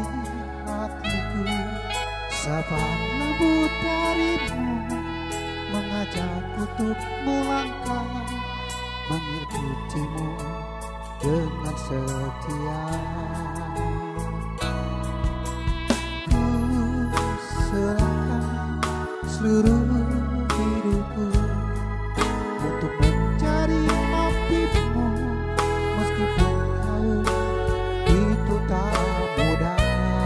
hatiku, sabang lembut darimu mengajakku untuk melangkah, mengikutimu dengan setia. Ku serahkan seluruh hidupku untuk mencari motifmu, meskipun kau itu tak mudah.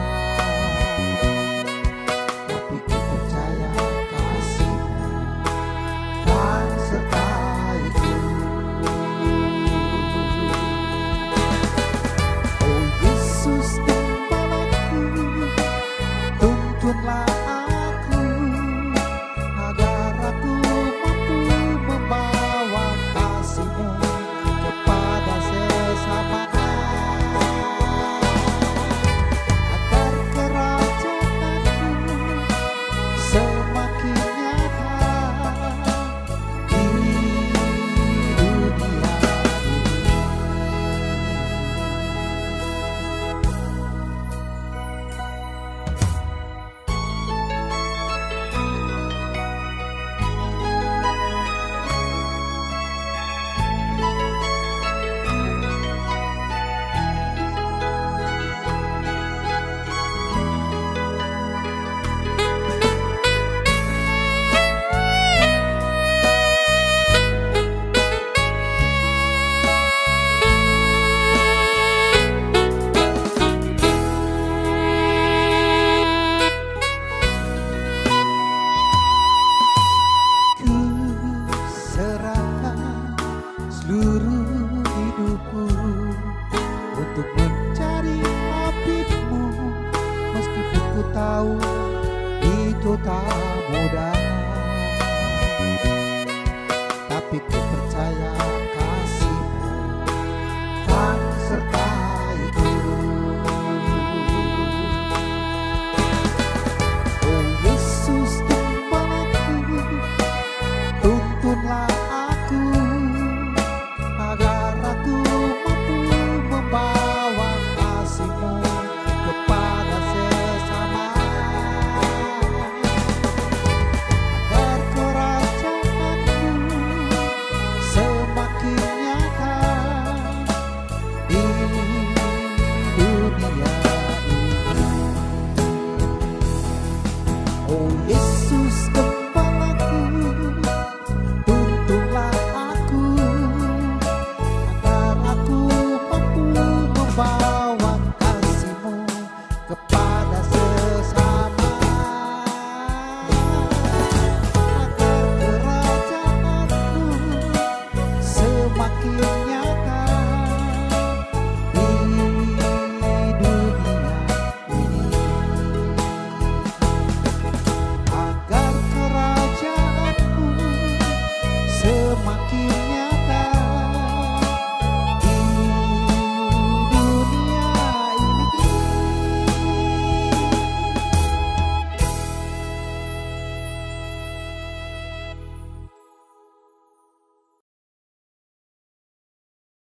Tapi ku percaya kasihmu kan sertaiku. Oh Yesus gembalaku, tuntunlah aku agar aku mampu membawa kasihmu kepada sesama, agar kerajaanmu semakin nyata di dunia ini. Ku serahkan seluruh hidupku untuk mencari motifmu, meskipun ku tahu itu tak mudah.